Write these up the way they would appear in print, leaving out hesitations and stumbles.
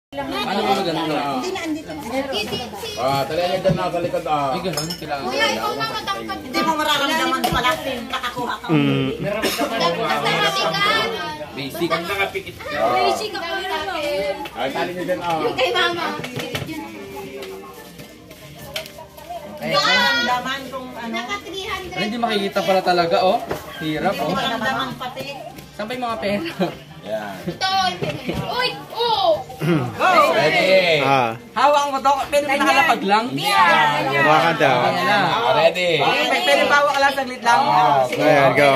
Ano ba maganda? Hindi na andito na. Talaga dyan na sa likod. Ay, ganun. Kailangan. Hindi mo mararamdaman pala kakakuha ka. Basic. Pag nakapikit ka. Basic ako natin. Ay, tali nyo dyan. Yung kay mama. Mararamdaman kung ano. Naka 300. Hindi makikita pala talaga, oh. Hirap, oh. Mararamdaman pati. Saan pa yung mga pera? Yan. Ito. Uy! Oh! Ready. Hawak mo to. Pwede mo nakalapag lang? Hawa ka daw. Ready. Pwede pa hawak lang, saglit lang. Ayan, go.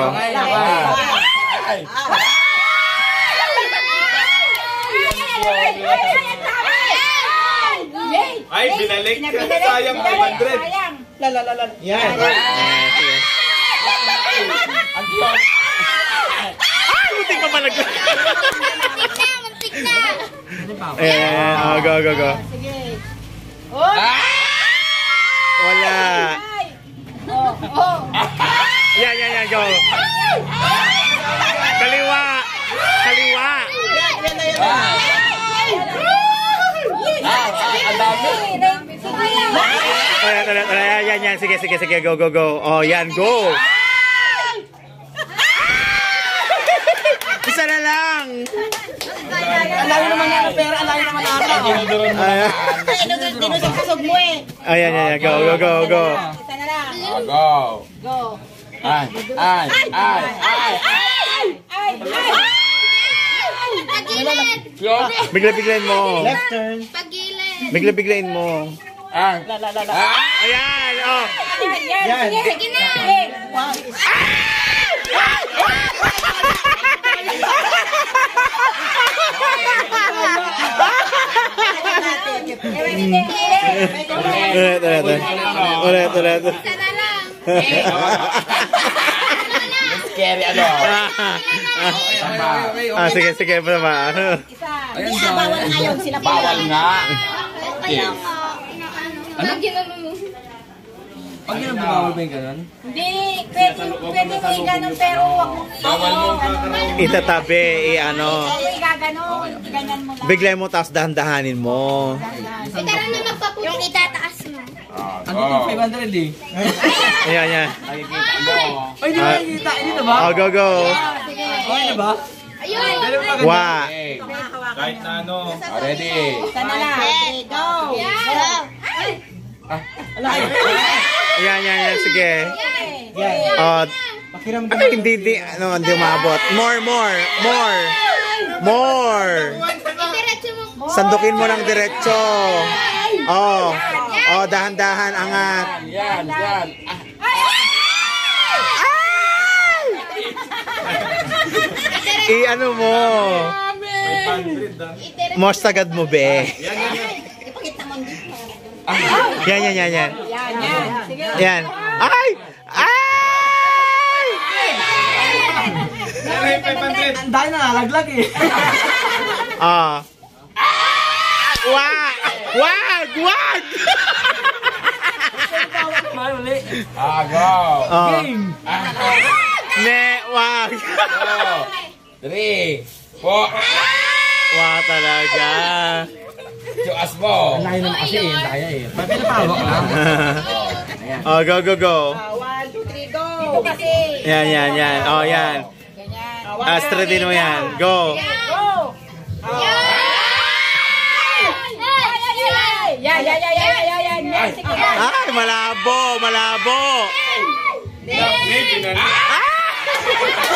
Ay, binalik ka. Sayang 500. Yan. Muntik pa palag. Muntik na! Ayan, go, go, go. Wala. Yan, yan, yan, go. Kaliwa. Kaliwa. Ang dami. Ayan, yan, yan. Sige, sige, sige. Go, go, go. Oh, yan, go. Isa na lang. Ang dami naman ng pera, ang dami naman ata. Dinusog-kasog mo eh. Ayan, yan, yan. Go, go, go, go. Isa na lang. Go. Go. Ay. Pagilid! Bigla-biglain mo. Pagilid! Bigla-biglain mo. Ay. Ayan, oh. Yan. Sige na! Ulit. Isa na lang! Scary ano. Sige, sige pa naman. Hindi nga bawal ngayon sila Bawal nga. Kaya nga, lagyan naman mo. Pag yun ang bumawal ba yung ganun? Hindi, pwede mo i-ganon pero wag mo Bawal mo. Itatabi, i-ano. i-gaganon. Ganyan mo lang. Biglayin mo, tapos dahan-dahanin mo. Tara na magpaputi. Yung itataas mo. Ano yung 500 eh? Ayan, yan. Nakikita mo. Ay, di ba nakikita? Hindi na ba? Oh, go, go. Okay na ba? Ayun! Wa. Okay. Kahit na ano. Ready. Isa na lang. Go. Ayan, yan, yan. Sige. Oh, ay, hindi, ano, hindi umabot. More. Diretso mo. Sandukin mo ng diretso. Oh, dahan-dahan, angat. Yan. I-ano mo. Most agad mo, be. Ipakita mo dito. Yan. Yan. Sige. Yan. Ay! Ang dahil nalalaglag eh. Ah. Wag! Mahal uli. Go. Game! Wag! 3, 4. Wag talaga. Tiyas mo. Ang layo naman kasi eh. Daya eh. Pwede pa hawak lang. Oh, go. 1, 2, 3, go. Dito kasi. Yan. Oh, yan. Ganyan. Straight din mo yan. Go. Go. Yan. Sige. Ay, malabo.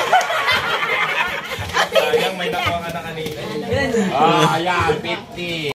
Sayang may nakuha ka na kanina. Ilan? Yan, 50.